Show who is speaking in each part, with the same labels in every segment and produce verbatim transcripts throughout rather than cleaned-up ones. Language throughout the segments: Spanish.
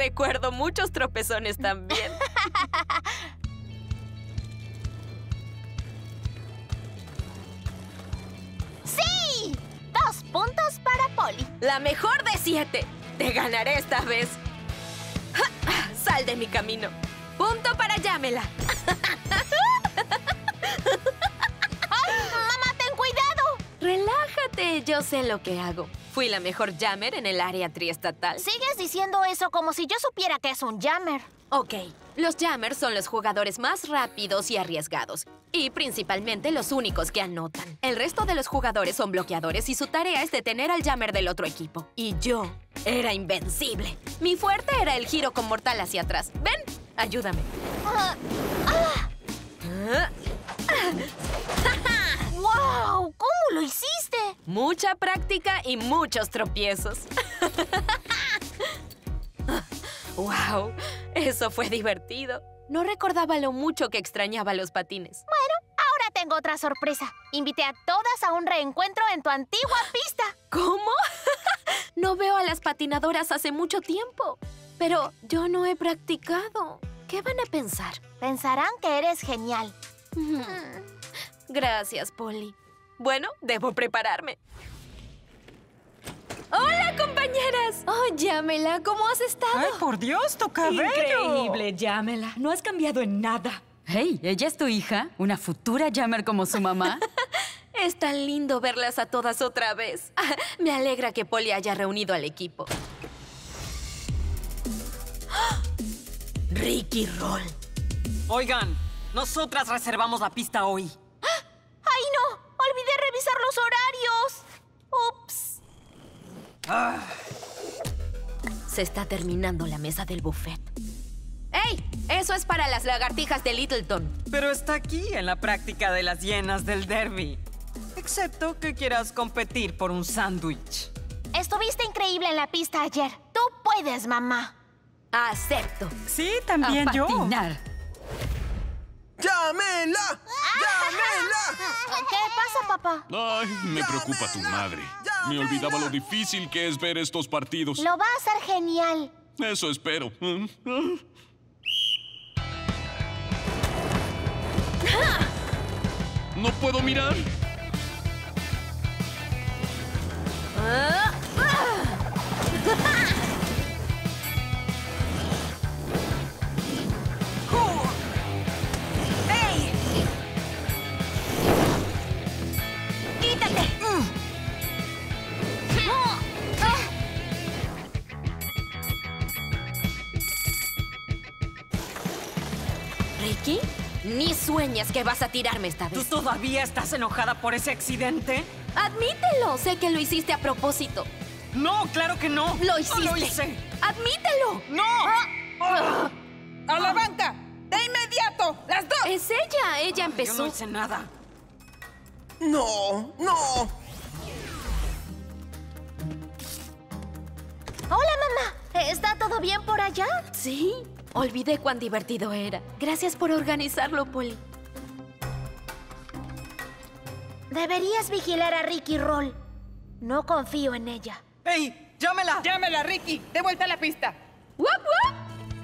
Speaker 1: Recuerdo muchos tropezones también.
Speaker 2: ¡Sí! Dos puntos para Polly.
Speaker 1: La mejor de siete. Te ganaré esta vez. Sal de mi camino. Punto para Yamela.
Speaker 2: ¡Ay, mamá, ten cuidado!
Speaker 1: Relájate, yo sé lo que hago. Fui la mejor jammer en el área triestatal.
Speaker 2: Sigues diciendo eso como si yo supiera que es un jammer.
Speaker 1: Ok, los jammers son los jugadores más rápidos y arriesgados. Y principalmente los únicos que anotan. El resto de los jugadores son bloqueadores y su tarea es detener al jammer del otro equipo. Y yo era invencible. Mi fuerte era el giro con mortal hacia atrás. ¡Ven! Ayúdame.
Speaker 2: Ah, ah.
Speaker 1: Ah.
Speaker 2: ¡Wow! ¿Cómo lo hiciste?
Speaker 1: Mucha práctica y muchos tropiezos. ¡Wow! Eso fue divertido. No recordaba lo mucho que extrañaba los patines.
Speaker 2: Bueno, ahora tengo otra sorpresa. Invité a todas a un reencuentro en tu antigua pista.
Speaker 1: ¿Cómo? No veo a las patinadoras hace mucho tiempo. Pero yo no he practicado. ¿Qué van a pensar?
Speaker 2: Pensarán que eres genial.
Speaker 1: Mm. Gracias, Polly. Bueno, debo prepararme. ¡Hola, compañeras! Oh, Yamela, ¿cómo has estado?
Speaker 3: ¡Ay, por Dios, tu cabello!
Speaker 4: Increíble, Yamela. No has cambiado en nada.
Speaker 5: Hey, ¿ella es tu hija? ¿Una futura jammer como su mamá?
Speaker 1: Es tan lindo verlas a todas otra vez. Ah, me alegra que Polly haya reunido al equipo. ¡Ah! Ricky Roll.
Speaker 3: Oigan, nosotras reservamos la pista hoy.
Speaker 2: ¡Ay, no! ¡Olvidé revisar los horarios! ¡Ups!
Speaker 3: Ah.
Speaker 1: Se está terminando la mesa del buffet. ¡Ey! Eso es para las lagartijas de Littleton.
Speaker 3: Pero está aquí en la práctica de las hienas del derby. Excepto que quieras competir por un sándwich.
Speaker 2: Estuviste increíble en la pista ayer. Tú puedes, mamá.
Speaker 1: Acepto.
Speaker 3: Sí, también
Speaker 5: A
Speaker 3: yo.
Speaker 5: patinar.
Speaker 6: ¡Llámenla! ¡Llámenla!
Speaker 2: ¿Qué pasa, papá?
Speaker 7: Ay, me preocupa tu madre. Me olvidaba lo difícil que es ver estos partidos.
Speaker 2: Lo va a hacer genial.
Speaker 7: Eso espero. ¿No puedo mirar?
Speaker 1: Ah, ah. ¡Ey!
Speaker 2: ¡Quítate!
Speaker 1: ¿Ricky? Ni sueñas que vas a tirarme esta
Speaker 3: ¿Tú
Speaker 1: vez.
Speaker 3: todavía estás enojada por ese accidente?
Speaker 1: Admítelo. Sé que lo hiciste a propósito.
Speaker 3: No, claro que no.
Speaker 1: Lo hiciste.
Speaker 3: No lo hice.
Speaker 1: Admítelo.
Speaker 3: ¡No!
Speaker 1: Ah.
Speaker 8: ¡A la banca! ¡De inmediato! ¡Las dos!
Speaker 1: Es ella. Ella
Speaker 3: Yo
Speaker 1: empezó.
Speaker 3: no hice nada.
Speaker 6: ¡No! ¡No!
Speaker 2: Hola, mamá. ¿Está todo bien por allá?
Speaker 1: Sí. Olvidé cuán divertido era. Gracias por organizarlo, Polly.
Speaker 2: Deberías vigilar a Ricky Roll. No confío en ella.
Speaker 3: ¡Ey! ¡Llámela!
Speaker 8: ¡Llámela, Ricky! ¡De vuelta a la pista!
Speaker 1: ¡Wup, wup!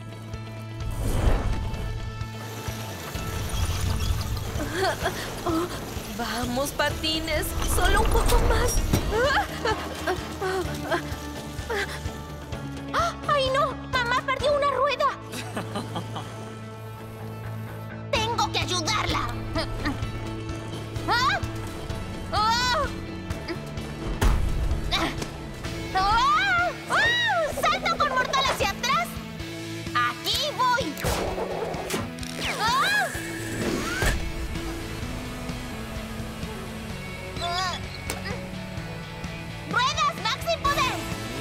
Speaker 1: Oh, vamos, patines. Solo un poco más.
Speaker 2: ¡Ah! ¡Ay, no! ¡Mamá perdió una rueda! ¡Tengo que ayudarla! ¿Ah? ¡Oh! ¡Oh! ¡Oh! ¡Salto con mortal hacia atrás! ¡Aquí voy! ¡Oh! ¡Ruedas, Maxi Poder!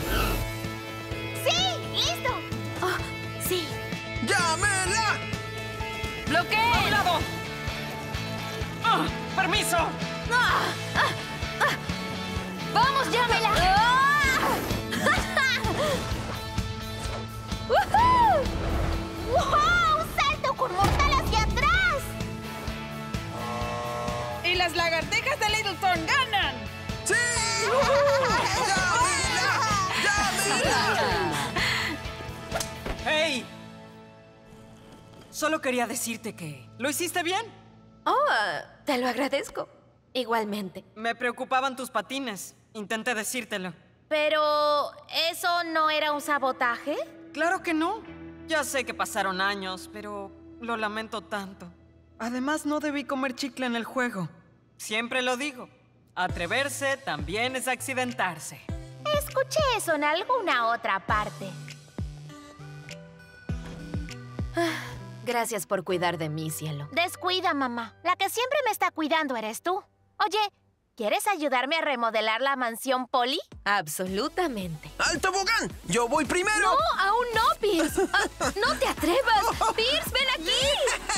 Speaker 2: ¡Sí! ¡Listo!
Speaker 1: Oh, sí.
Speaker 6: ¡Llámenla!
Speaker 1: ¡Bloqueo!
Speaker 3: ¡A un lado! ¡Ah! ¡Permiso!
Speaker 1: ¡Ah! ¡Ah! ¡Ah! ¡Vamos, llámela! ¡Ah! ¡Woohoo!
Speaker 2: ¡Wow! ¡Salto con mortal hacia atrás!
Speaker 8: ¡Y las lagartijas de Littleton ganan!
Speaker 6: ¡Sí! ¡Llámenla! ¡Llámenla!
Speaker 3: Solo quería decirte que lo hiciste bien.
Speaker 1: Oh, uh, te lo agradezco. Igualmente.
Speaker 3: Me preocupaban tus patines. Intenté decírtelo.
Speaker 2: Pero, ¿eso no era un sabotaje?
Speaker 3: Claro que no. Ya sé que pasaron años, pero lo lamento tanto. Además, no debí comer chicle en el juego. Siempre lo digo. Atreverse también es accidentarse.
Speaker 2: Escuché eso en alguna otra parte.
Speaker 1: Ah, gracias por cuidar de mí, cielo.
Speaker 2: Descuida, mamá. La que siempre me está cuidando eres tú. Oye, ¿quieres ayudarme a remodelar la mansión Polly?
Speaker 1: Absolutamente.
Speaker 6: ¡Al tobogán! ¡Yo voy primero!
Speaker 1: No, aún no, Pierce. Ah, no te atrevas. Pierce, ven aquí.